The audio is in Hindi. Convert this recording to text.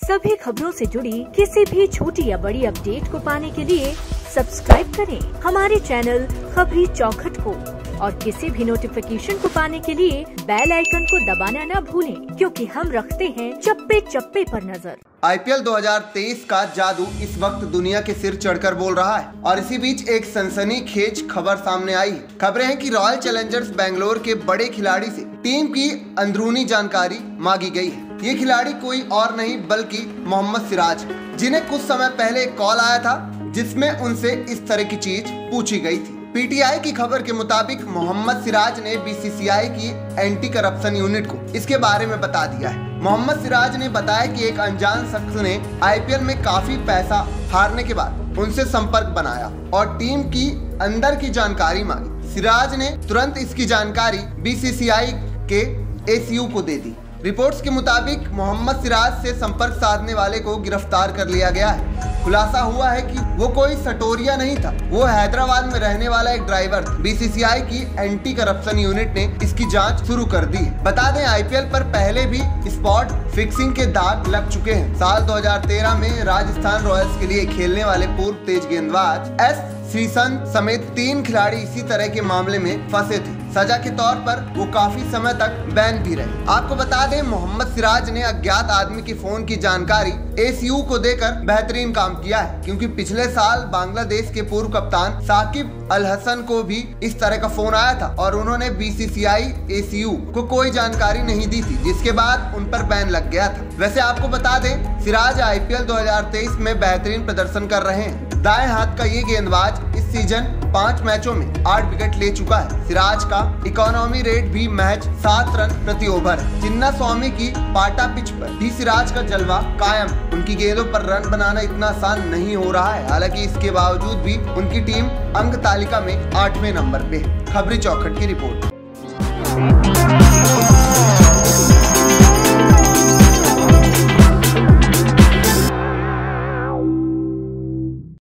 सभी खबरों से जुड़ी किसी भी छोटी या बड़ी अपडेट को पाने के लिए सब्सक्राइब करें हमारे चैनल खबरी चौखट को और किसी भी नोटिफिकेशन को पाने के लिए बेल आइकन को दबाना न भूलें, क्योंकि हम रखते हैं चप्पे चप्पे पर नजर। आईपीएल 2023 का जादू इस वक्त दुनिया के सिर चढ़कर बोल रहा है और इसी बीच एक सनसनीखेज खबर सामने आई है। खबरें हैं कि रॉयल चैलेंजर्स बेंगलोर के बड़े खिलाड़ी से टीम की अंदरूनी जानकारी मांगी गई है। ये खिलाड़ी कोई और नहीं बल्कि मोहम्मद सिराज, जिन्हें कुछ समय पहले एक कॉल आया था जिसमें उनसे इस तरह की चीज पूछी गई थी। पीटीआई की खबर के मुताबिक मोहम्मद सिराज ने बीसीसीआई की एंटी करप्शन यूनिट को इसके बारे में बता दिया है। मोहम्मद सिराज ने बताया कि एक अनजान शख्स ने आईपीएल में काफी पैसा हारने के बाद उनसे संपर्क बनाया और टीम की अंदर की जानकारी मांगी। सिराज ने तुरंत इसकी जानकारी बीसीसीआई के एसीयू को दे दी। रिपोर्ट्स के मुताबिक मोहम्मद सिराज से संपर्क साधने वाले को गिरफ्तार कर लिया गया है। खुलासा हुआ है कि वो कोई सटोरिया नहीं था, वो हैदराबाद में रहने वाला एक ड्राइवर था। बीसीसीआई की एंटी करप्शन यूनिट ने इसकी जांच शुरू कर दी है। बता दें, आईपीएल पर पहले भी स्पॉट फिक्सिंग के दाग लग चुके हैं। साल 2013 में राजस्थान रॉयल्स के लिए खेलने वाले पूर्व तेज गेंदबाज एस श्रीसंत समेत 3 खिलाड़ी इसी तरह के मामले में फंसे थे। सजा के तौर पर वो काफी समय तक बैन भी रहे। आपको बता दें, मोहम्मद सिराज ने अज्ञात आदमी की फोन की जानकारी एसीयू को देकर बेहतरीन काम किया है, क्योंकि पिछले साल बांग्लादेश के पूर्व कप्तान साकिब अल हसन को भी इस तरह का फोन आया था और उन्होंने बीसीसीआई एसीयू को कोई जानकारी नहीं दी थी, जिसके बाद उन पर बैन लग गया था। वैसे आपको बता दें, सिराज आईपीएल 2023 में बेहतरीन प्रदर्शन कर रहे हैं। दाएं हाथ का ये गेंदबाज इस सीजन 5 मैचों में 8 विकेट ले चुका है। सिराज का इकोनॉमी रेट भी महज 7 रन प्रति ओवर है। चिन्ना स्वामी की पाटा पिच पर भी सिराज का जलवा कायम। उनकी गेंदों पर रन बनाना इतना आसान नहीं हो रहा है, हालांकि इसके बावजूद भी उनकी टीम अंक तालिका में 8वें नंबर पे है। खबरी चौखट की रिपोर्ट।